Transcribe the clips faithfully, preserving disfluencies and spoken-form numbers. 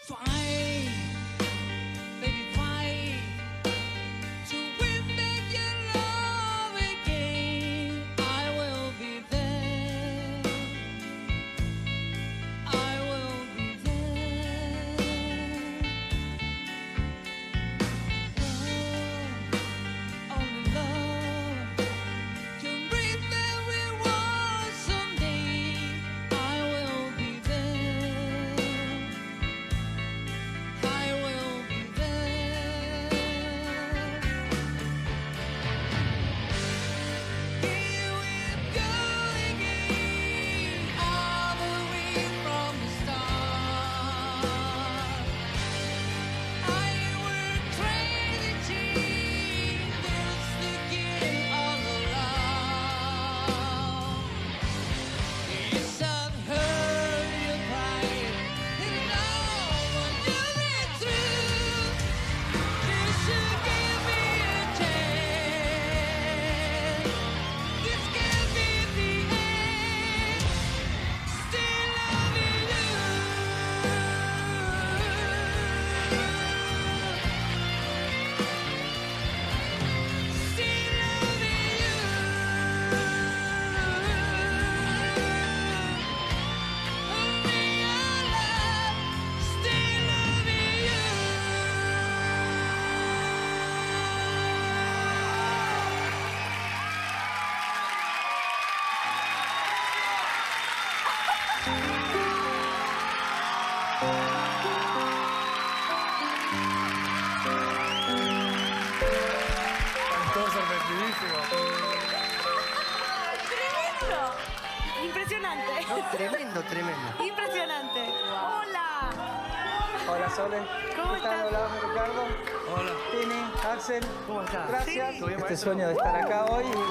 ¡Tremendo! Impresionante. No, tremendo, tremendo. Impresionante. Hola. Hola, Sole. ¿Cómo ¿Qué tal? estás? Hola, Ricardo. Hola. Tini, Axel. ¿Cómo estás? Gracias. Sí. ¿Todo bien, Este maestro? sueño de estar acá hoy. Y,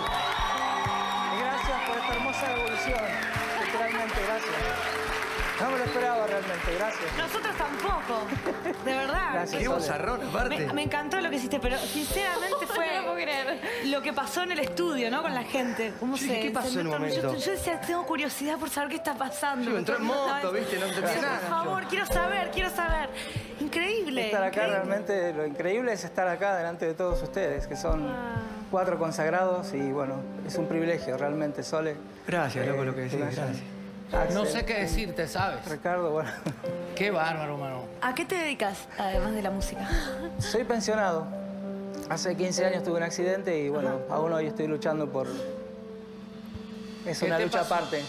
y gracias por esta hermosa evolución. Literalmente, gracias. No me lo esperaba realmente, gracias. Nosotros tampoco. De verdad. Gracias. Qué Sole. bozarrón, aparte. Me, me encantó lo que hiciste, pero sinceramente fue No lo puedo creer. lo que pasó en el estudio, ¿no? Con la gente. ¿Cómo Sí, se, ¿qué pasó se en un notó? momento? Yo, yo decía, tengo curiosidad por saber qué está pasando. Sí, me entró en moto, ¿Sabes? ¿viste? No entendía Sí, nada. Por favor, quiero saber, quiero saber. Increíble. Estar acá increíble. realmente, lo increíble es estar acá delante de todos ustedes, que son Ah. cuatro consagrados y bueno, es un privilegio realmente, Sole. Gracias, loco, Eh, lo que decís, gracias. gracias. Axel, No sé qué decirte, ¿sabes? Ricardo, bueno, Qué bárbaro, mano. ¿A qué te dedicas, además de la música? soy pensionado. Hace quince años tuve un accidente y bueno, aún hoy estoy luchando por... Es ¿Qué una te lucha pasó? aparte.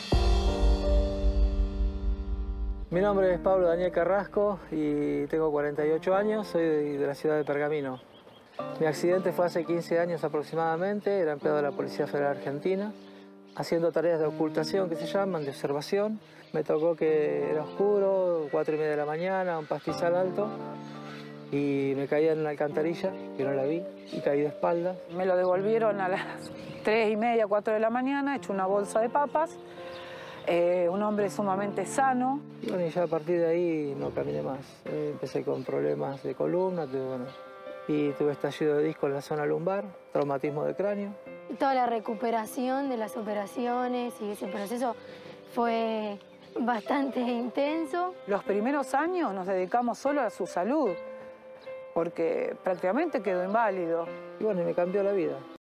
Mi nombre es Pablo Daniel Carrasco y tengo cuarenta y ocho años, soy de, de la ciudad de Pergamino. Mi accidente fue hace quince años aproximadamente, era empleado de la Policía Federal Argentina, haciendo tareas de ocultación que se llaman, de observación. Me tocó que era oscuro, cuatro y media de la mañana, un pastizal alto, y me caí en una alcantarilla, que no la vi, y caí de espaldas. Me lo devolvieron a las tres y media, cuatro de la mañana, hecho una bolsa de papas. Eh, un hombre sumamente sano. Y bueno, y ya a partir de ahí no caminé más. Eh, empecé con problemas de columna, tuve, bueno, y tuve estallido de disco en la zona lumbar, traumatismo de cráneo. Toda la recuperación de las operaciones y ese proceso fue bastante intenso. Los primeros años nos dedicamos solo a su salud, porque prácticamente quedó inválido. Y bueno, y me cambió la vida.